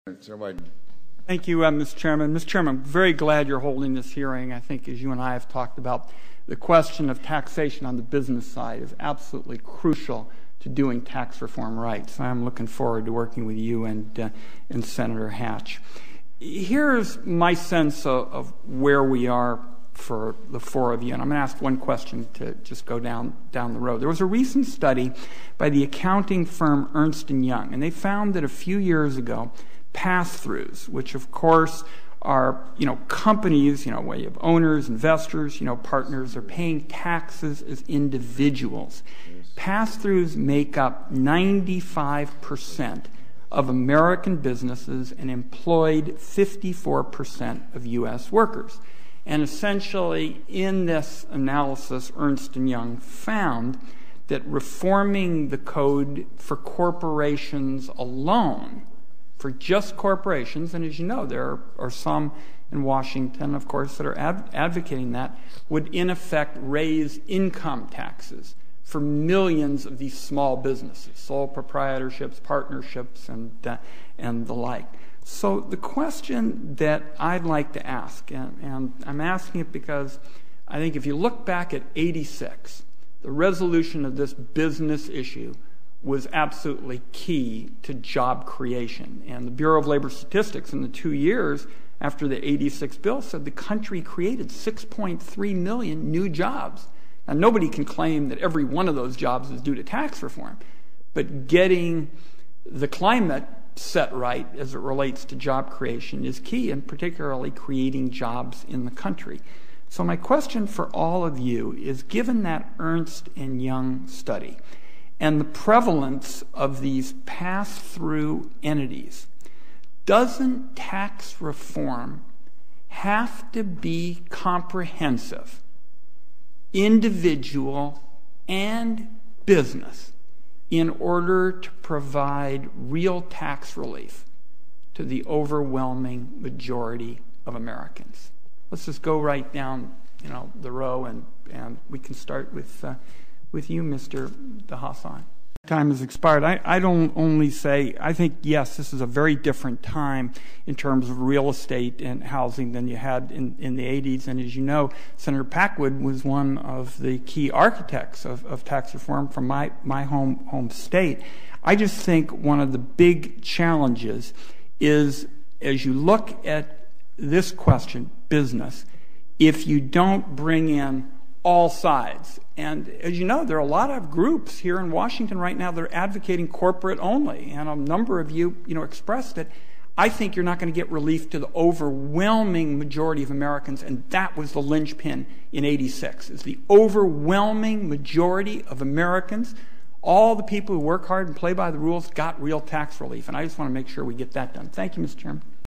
Thank you, Mr. Chairman. Mr. Chairman, I'm very glad you're holding this hearing. I think, as you and I have talked about, the question of taxation on the business side is absolutely crucial to doing tax reform right. So I'm looking forward to working with you and Senator Hatch. Here's my sense of where we are for the four of you, and I'm going to ask one question to just go down the road. There was a recent study by the accounting firm Ernst & Young, and they found that a few years ago, pass-throughs, which of course are companies, where you have owners, investors, partners, are paying taxes as individuals. Pass-throughs make up 95% of American businesses and employed 54% of U.S. workers. And essentially, in this analysis, Ernst & Young found that reforming the code for corporations alone, for just corporations, and as you know, there are some in Washington, of course, that are advocating that, would in effect raise income taxes for millions of these small businesses, sole proprietorships, partnerships, and the like. So the question that I'd like to ask, and I'm asking it because I think if you look back at '86, the resolution of this business issue was absolutely key to job creation. And the Bureau of Labor Statistics in the 2 years after the '86 bill said the country created 6.3 million new jobs. Now, nobody can claim that every one of those jobs is due to tax reform, but getting the climate set right as it relates to job creation is key, and particularly creating jobs in the country. So my question for all of you is, given that Ernst & Young study and the prevalence of these pass-through entities, doesn't tax reform have to be comprehensive, individual and business, in order to provide real tax relief to the overwhelming majority of Americans? Let's just go right down the row, and we can start with you, Mr. DeHassan. Time has expired. I don't only say, I think, yes, this is a very different time in terms of real estate and housing than you had in the 80s. And as you know, Senator Packwood was one of the key architects of tax reform from my home state. I just think one of the big challenges is, as you look at this question, business, if you don't bring in all sides. And as you know, there are a lot of groups here in Washington right now that are advocating corporate only, and a number of you, expressed it. I think you're not going to get relief to the overwhelming majority of Americans, and that was the linchpin in '86, is the overwhelming majority of Americans, all the people who work hard and play by the rules, got real tax relief, and I just want to make sure we get that done. Thank you, Mr. Chairman.